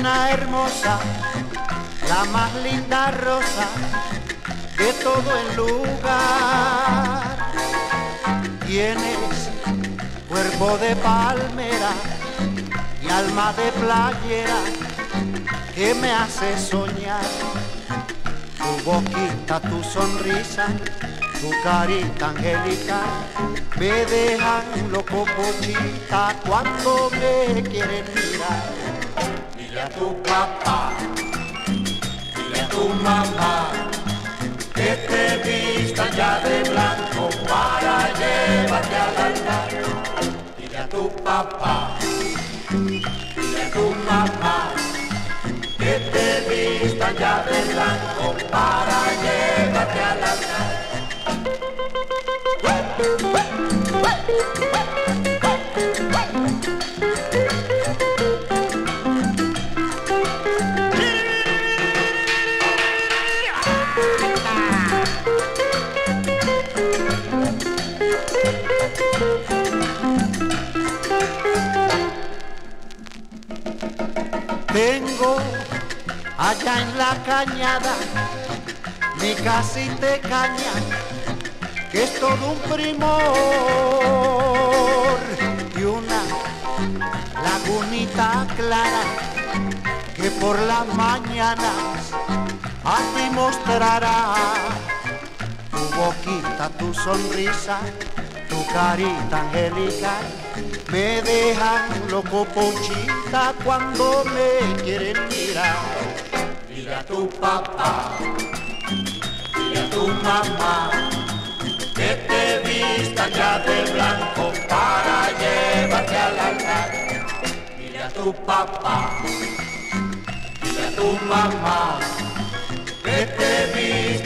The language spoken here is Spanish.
nena hermosa, la más linda rosa de todo el lugar. Tienes cuerpo de palmera y alma de playera que me hace soñar. Tu boquita, tu sonrisa, tu carita angelical me dejan loco, pochita, cuando me quieren mirar. Dile a tu papá, dile a tu mamá, que te vistan ya de blanco para llevarte al altar. Dile a tu papá, dile a tu mamá, que te vistan ya de blanco para llevarte al altar. Tengo allá en la cañada mi casita de caña, que es todo un primor, y una lagunita clara que por las mañanas a ti mostrará. Tu boquita, tu sonrisa, tu carita angelical me dejan loco, pochita, cuando me quieren mirar. Dile a tu papá, dile a tu mamá, que te vistan ya de blanco para llevarte al altar. Dile a tu papá, dile a tu mamá, que te vistan